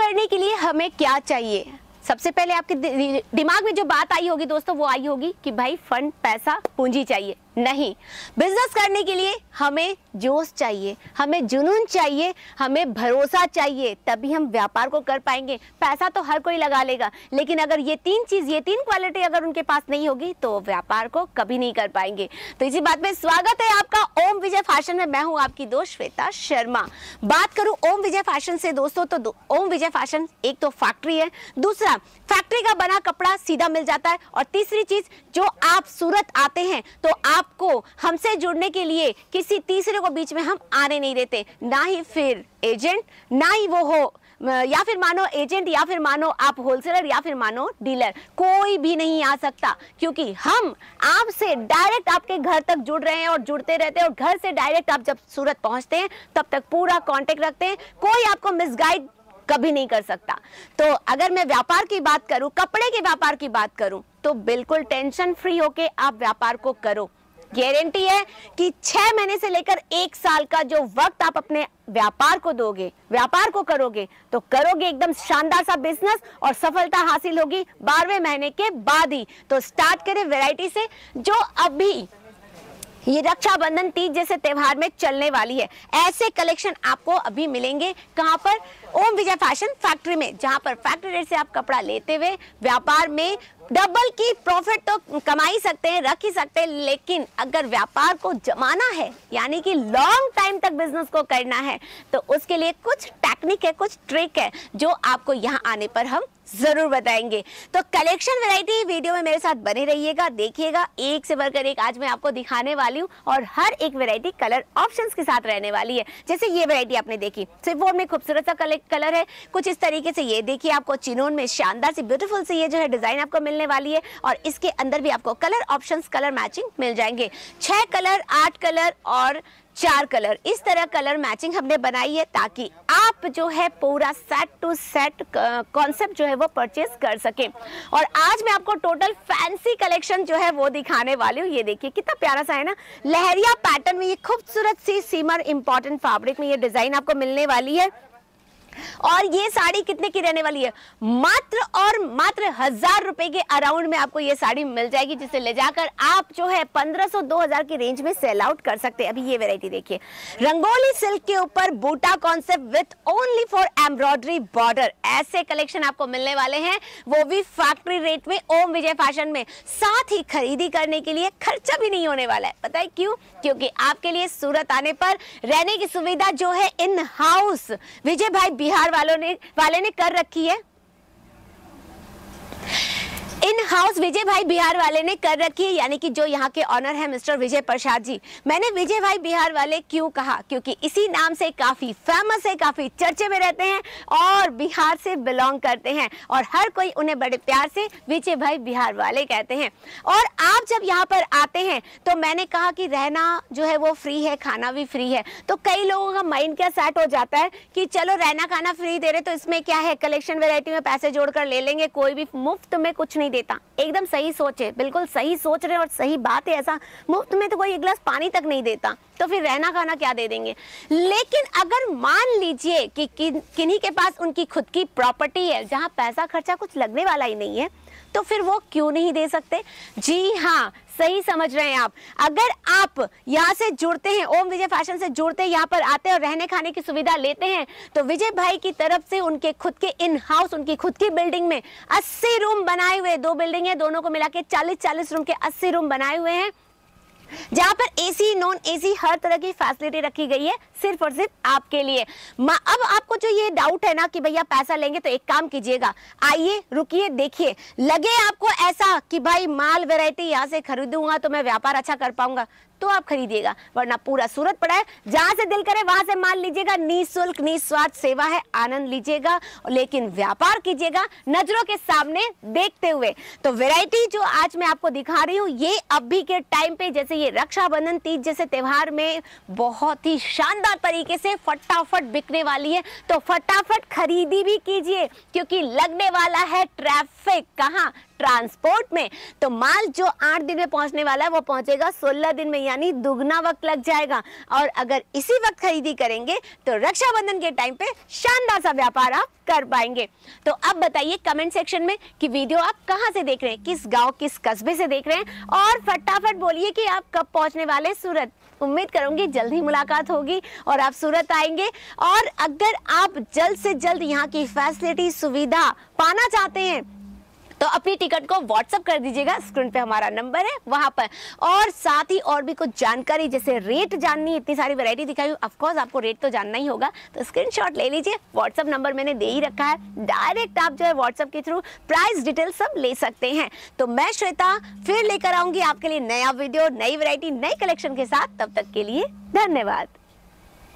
करने के लिए हमें क्या चाहिए? सबसे पहले आपके दिमाग में जो बात आई होगी दोस्तों, वो आई होगी कि भाई फंड, पैसा, पूंजी चाहिए। नहीं, बिजनेस करने के लिए हमें जोश चाहिए, हमें जुनून चाहिए, हमें भरोसा चाहिए, तभी हम व्यापार को कर पाएंगे। पैसा तो हर कोई लगा लेगा, लेकिन अगर ये तीन क्वालिटी अगर उनके पास नहीं होगी तो व्यापार को कभी नहीं कर पाएंगे। तो इसी बात में स्वागत है आपका ओम विजय फैशन में। मैं हूं आपकी दोस्त श्वेता शर्मा। बात करूं ओम विजय फैशन से दोस्तों, तो ओम विजय फैशन एक तो फैक्ट्री है, दूसरा फैक्ट्री का बना कपड़ा सीधा मिल जाता है, और तीसरी चीज, जो आप सूरत आते हैं तो आपको हमसे जुड़ने के लिए किसी तीसरे को बीच में हम आने नहीं देते, ना ही फिर एजेंट, ना ही वो हो या फिर मानो एजेंट, या फिर मानो आप होलसेलर, या फिर मानो डीलर, कोई भी नहीं आ सकता, क्योंकि हम आपसे डायरेक्ट आपके घर तक जुड़ रहे हैं और जुड़ते रहते हैं। और घर से डायरेक्ट आप जब सूरत पहुंचते हैं तब तक पूरा कांटेक्ट रखते हैं, कोई आपको मिसगाइड कभी नहीं कर सकता। तो अगर मैं व्यापार की बात करूं, कपड़े के व्यापार की बात करूं, तो बिल्कुल टेंशन फ्री होके आप व्यापार को करो। गारंटी है कि 6 महीने से लेकर 1 साल का जो वक्त आप अपने व्यापार को दोगे, व्यापार को करोगे, तो करोगे एकदम शानदार सा बिजनेस, और सफलता हासिल होगी 12वें महीने के बाद ही। तो स्टार्ट करें वैरायटी से, जो अभी ये रक्षाबंधन, तीज जैसे त्योहार में चलने वाली है। ऐसे कलेक्शन आपको अभी मिलेंगे कहां पर? ओम विजय फैशन फैक्ट्री में, जहां पर फैक्ट्री रेट से आप कपड़ा लेते हुए व्यापार में डबल की प्रॉफिट तो कमा ही सकते हैं, रख ही सकते हैं। लेकिन अगर व्यापार को जमाना है, यानी कि लॉन्ग टाइम तक बिजनेस को करना है, तो उसके लिए कुछ टेक्निक है, कुछ ट्रिक है, जो आपको यहाँ आने पर हम जरूर बताएंगे। तो कलेक्शन वैरायटी वीडियो में मेरे साथ बने रहिएगा, देखिएगा, एक से बढ़कर एक आज मैं आपको दिखाने वाली हूँ, और हर एक वैरायटी कलर ऑप्शंस के साथ रहने वाली है। जैसे ये वैरायटी आपने देखी, सिफोन में खूबसूरत सा कलर है, कुछ इस तरीके से ये देखिए, आपको चिनोन में शानदार सी ब्यूटीफुल सी ये जो है डिजाइन आपको मिलने वाली है, और इसके अंदर भी आपको कलर ऑप्शंस, कलर मैचिंग मिल जाएंगे। 6 कलर, 8 कलर और 4 कलर, इस तरह कलर मैचिंग हमने बनाई है, ताकि आप जो है पूरा सेट टू सेट कॉन्सेप्ट जो है वो परचेज कर सके। और आज मैं आपको टोटल फैंसी कलेक्शन जो है वो दिखाने वाली हूँ। ये देखिए कितना प्यारा सा है ना, लहरिया पैटर्न में ये खूबसूरत सी सीमर इंपॉर्टेंट फैब्रिक में ये डिजाइन आपको मिलने वाली है। और ये साड़ी कितने की रहने वाली है? मात्र और मात्र 1000 रुपए के अराउंड में आपको ये साड़ी मिल जाएगी, जिसे ले जाकर आप जो है 1500-2000 की रेंज में सेल आउट कर सकते हैं। अभी ये वैरायटी देखिए, रंगोली सिल्क के ऊपर बूटा concept with only for embroidery border, ऐसे कलेक्शन आपको मिलने वाले हैं, वो भी फैक्ट्री रेट में ओम विजय फैशन में। साथ ही खरीदी करने के लिए खर्चा भी नहीं होने वाला है। पता है क्यों? क्योंकि आपके लिए सूरत आने पर रहने की सुविधा जो है इन हाउस विजय भाई बिहार वाले ने कर रखी है। इन हाउस विजय भाई बिहार वाले ने कर रखी है, यानी कि जो यहाँ के ऑनर है मिस्टर विजय प्रसाद जी। मैंने विजय भाई बिहार वाले क्यों कहा? क्योंकि इसी नाम से काफी फेमस है, काफी चर्चे में रहते हैं, और बिहार से बिलोंग करते हैं, और हर कोई उन्हें बड़े प्यार से विजय भाई बिहार वाले कहते हैं। और आप जब यहाँ पर आते हैं तो मैंने कहा कि रहना जो है वो फ्री है, खाना भी फ्री है। तो कई लोगों का माइंड क्या सेट हो जाता है कि चलो रहना खाना फ्री दे रहे तो इसमें क्या है, कलेक्शन वैरायटी में पैसे जोड़कर ले लेंगे, कोई भी मुफ्त में कुछ नहीं देता। एकदम सही सोच है, बिल्कुल सही सोच रहे हैं, और सही बात है। ऐसा मुफ्त में तो कोई एक गिलास पानी तक नहीं देता, तो फिर रहना खाना क्या दे देंगे। लेकिन अगर मान लीजिए कि किन्हीं के पास उनकी खुद की प्रॉपर्टी है, जहां पैसा खर्चा कुछ लगने वाला ही नहीं है, तो फिर वो क्यों नहीं दे सकते? जी हाँ, सही समझ रहे हैं आप। अगर आप यहाँ से जुड़ते हैं, ओम विजय फैशन से जुड़ते हैं, यहाँ पर आते हैं और रहने खाने की सुविधा लेते हैं, तो विजय भाई की तरफ से उनके खुद के इन हाउस, उनकी खुद की बिल्डिंग में 80 रूम बनाए हुए, 2 बिल्डिंग है, दोनों को मिला के 40-40 रूम के 80 रूम बनाए हुए हैं, जहां पर एसी, नॉन एसी हर तरह की फैसिलिटी रखी गई है, सिर्फ और सिर्फ आपके लिए। अब आपको जो ये डाउट है ना कि भैया पैसा लेंगे, तो एक काम कीजिएगा, आइए, रुकिए, देखिए, लगे आपको ऐसा कि भाई माल वैरायटी यहाँ से खरीदूंगा तो मैं व्यापार अच्छा कर पाऊंगा, तो आप खरीदिएगा, वरना पूरा सूरत पड़ा है, जहां से दिल करे वहां से माल लीजिएगा। निःशुल्क निस्वार्थ सेवा है, आनंद लीजिएगा, लेकिन व्यापार कीजिएगा नजरों के सामने देखते हुए। तो वैरायटी जो आज मैं आपको दिखा रही हूँ, ये अभी के टाइम पे, जैसे ये रक्षाबंधन, तीज जैसे त्योहार में बहुत ही शानदार तरीके से फटाफट बिकने वाली है। तो फटाफट खरीदी भी कीजिए, क्योंकि लगने वाला है ट्रैफिक। कहाँ? ट्रांसपोर्ट में। तो माल जो 8 दिन में पहुंचने वाला है वो पहुंचेगा 16 दिन में, यानी दुगना वक्त लग जाएगा। और अगर इसी वक्त खरीदी करेंगे तो रक्षाबंधन के टाइम पे शानदार सा व्यापार आप कर पाएंगे। तो अब बताइए कमेंट सेक्शन में कि वीडियो आप कहां से देख रहे हैं, किस गांव किस कस्बे से देख रहे हैं, और फटाफट बोलिए कि आप कब पहुंचने वाले सूरत। उम्मीद करूंगी जल्द ही मुलाकात होगी और आप सूरत आएंगे। और अगर आप जल्द से जल्द यहाँ की फैसिलिटी सुविधा पाना चाहते हैं तो अपनी टिकट को व्हाट्सएप कर दीजिएगा, स्क्रीन पे हमारा नंबर है वहां पर। और साथ ही और भी कुछ जानकारी जैसे रेट जाननी है, इतनी सारी वैरायटी दिखाई, ऑफ कोर्स आपको रेट तो जानना ही होगा, तो स्क्रीनशॉट ले लीजिए। व्हाट्सएप नंबर मैंने दे ही रखा है, डायरेक्ट आप जो है व्हाट्सएप के थ्रू प्राइस डिटेल सब ले सकते हैं। तो मैं श्वेता फिर लेकर आऊंगी आपके लिए नया वीडियो, नई वैरायटी, नई कलेक्शन के साथ। तब तक के लिए धन्यवाद।